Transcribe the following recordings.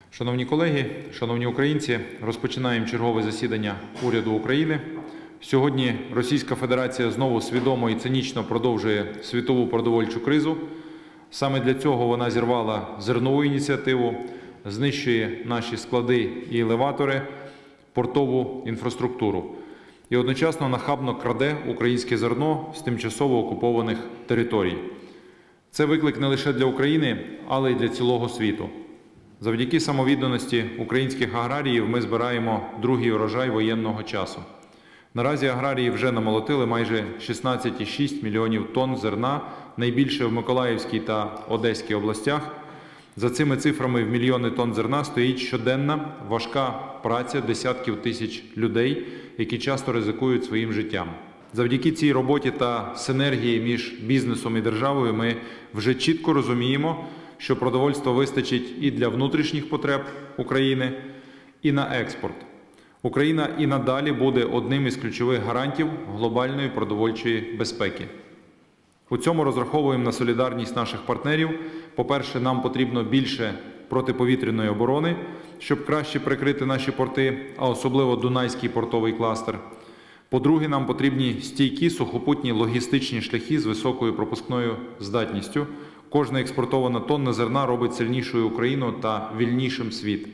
Шановні колеги, шановні українці, розпочинаємо чергове засідання уряду України. Сьогодні Російська Федерація знову свідомо і цинічно продовжує світову продовольчу кризу. Саме для цього вона зірвала зернову ініціативу, знищує наші склади і елеватори, портову інфраструктуру. І одночасно нахабно краде українське зерно з тимчасово окупованих територій. Це виклик не лише для України, але й для цілого світу. Завдяки самовідданості українських аграріїв ми збираємо другий урожай воєнного часу. Наразі аграрії вже намолотили майже 16,6 мільйонів тонн зерна, найбільше в Миколаївській та Одеській областях. За цими цифрами в мільйони тонн зерна стоїть щоденна важка праця десятків тисяч людей, які часто ризикують своїм життям. Завдяки цій роботі та синергії між бізнесом і державою ми вже чітко розуміємо, що продовольства вистачить і для внутрішніх потреб України, і на експорт. Україна і надалі буде одним із ключових гарантів глобальної продовольчої безпеки. У цьому розраховуємо на солідарність наших партнерів. По-перше, нам потрібно більше протиповітряної оборони, щоб краще прикрити наші порти, а особливо Дунайський портовий кластер. По-друге, нам потрібні стійкі сухопутні логістичні шляхи з високою пропускною здатністю. Кожна експортована тонна зерна робить сильнішою Україну та вільнішим світ.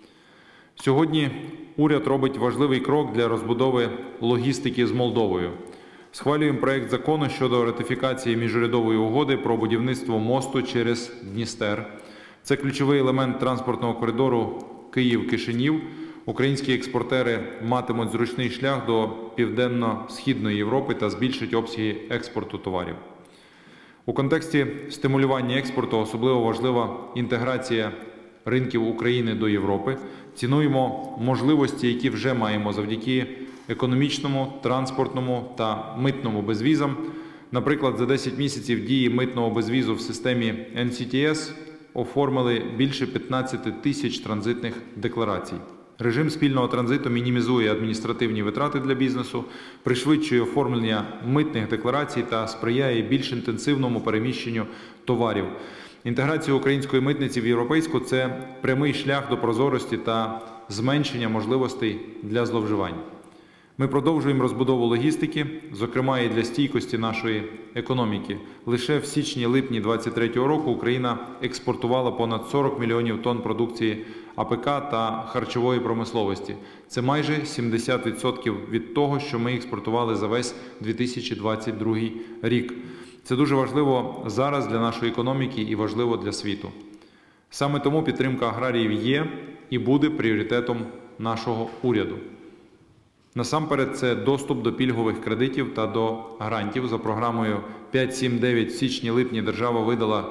Сьогодні уряд робить важливий крок для розбудови логістики з Молдовою. Схвалюємо проект закону щодо ратифікації міжурядової угоди про будівництво мосту через Дністер. Це ключовий елемент транспортного коридору Київ-Кишинів. Українські експортери матимуть зручний шлях до Південно-Східної Європи та збільшать обсяги експорту товарів. У контексті стимулювання експорту особливо важлива інтеграція ринків України до Європи. Цінуємо можливості, які вже маємо завдяки економічному, транспортному та митному безвізам. Наприклад, за 10 місяців дії митного безвізу в системі NCTS оформили більше 15 тисяч транзитних декларацій. Режим спільного транзиту мінімізує адміністративні витрати для бізнесу, пришвидшує оформлення митних декларацій та сприяє більш інтенсивному переміщенню товарів. Інтеграція української митниці в європейську – це прямий шлях до прозорості та зменшення можливостей для зловживань. Ми продовжуємо розбудову логістики, зокрема і для стійкості нашої економіки. Лише в січні-липні 2023 року Україна експортувала понад 40 мільйонів тонн продукції АПК та харчової промисловості. Це майже 70% від того, що ми експортували за весь 2022 рік. Це дуже важливо зараз для нашої економіки і важливо для світу. Саме тому підтримка аграріїв є і буде пріоритетом нашого уряду. Насамперед, це доступ до пільгових кредитів та до грантів. За програмою 5-7-9 в січні-липні держава видала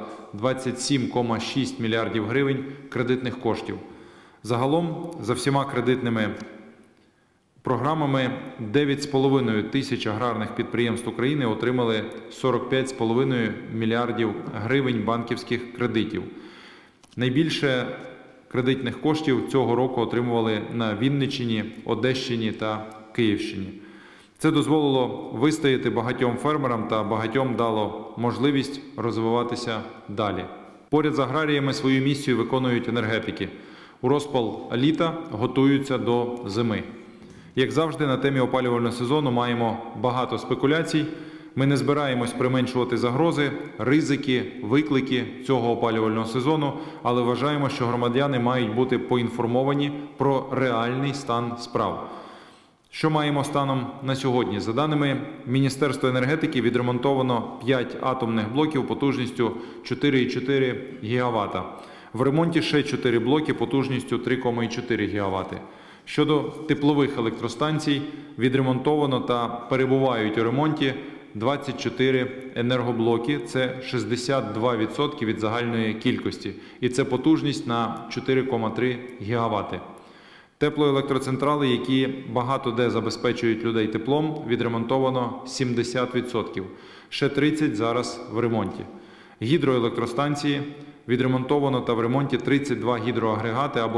27,6 мільярдів гривень кредитних коштів. Загалом, за всіма кредитними програмами, 9,5 тисяч аграрних підприємств України отримали 45,5 мільярдів гривень банківських кредитів. Найбільше кредитних коштів цього року отримували на Вінниччині, Одещині та Київщині. Це дозволило вистояти багатьом фермерам та багатьом дало можливість розвиватися далі. Поряд з аграріями свою місію виконують енергетики. У розпал літа готуються до зими. Як завжди, на темі опалювального сезону маємо багато спекуляцій. Ми не збираємось применшувати загрози, ризики, виклики цього опалювального сезону, але вважаємо, що громадяни мають бути поінформовані про реальний стан справ. Що маємо станом на сьогодні? За даними Міністерства енергетики, відремонтовано 5 атомних блоків потужністю 4,4 ГВт. В ремонті ще 4 блоки потужністю 3,4 ГВт. Щодо теплових електростанцій, відремонтовано та перебувають у ремонті 24 енергоблоки, це 62% від загальної кількості, і це потужність на 4,3 ГВт. Теплоелектроцентрали, які багато де забезпечують людей теплом, відремонтовано 70%, ще 30% зараз в ремонті. Гідроелектростанції відремонтовано та в ремонті 32 гідроагрегати або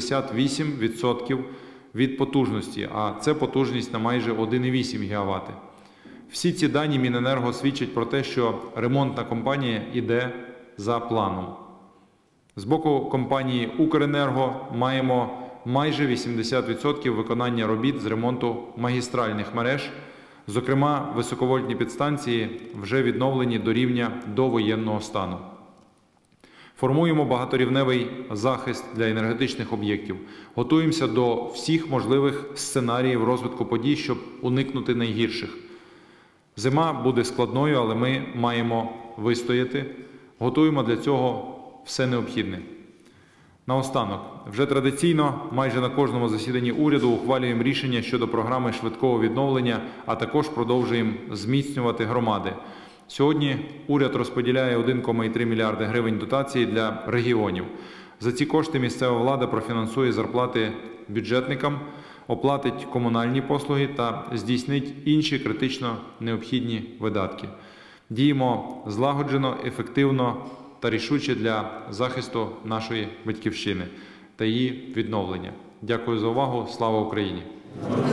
68% від потужності, а це потужність на майже 1,8 ГВт. Всі ці дані Міненерго свідчать про те, що ремонтна кампанія йде за планом. З боку компанії «Укренерго» маємо майже 80% виконання робіт з ремонту магістральних мереж. Зокрема, високовольтні підстанції вже відновлені до рівня довоєнного стану. Формуємо багаторівневий захист для енергетичних об'єктів. Готуємося до всіх можливих сценаріїв розвитку подій, щоб уникнути найгірших. Зима буде складною, але ми маємо вистояти. Готуємо для цього все необхідне. Наостанок, вже традиційно майже на кожному засіданні уряду ухвалюємо рішення щодо програми швидкого відновлення, а також продовжуємо зміцнювати громади. Сьогодні уряд розподіляє 1,3 мільярди гривень дотації для регіонів. За ці кошти місцева влада профінансує зарплати бюджетникам, оплатить комунальні послуги та здійснить інші критично необхідні видатки. Діємо злагоджено, ефективно та рішуче для захисту нашої батьківщини та її відновлення. Дякую за увагу. Слава Україні!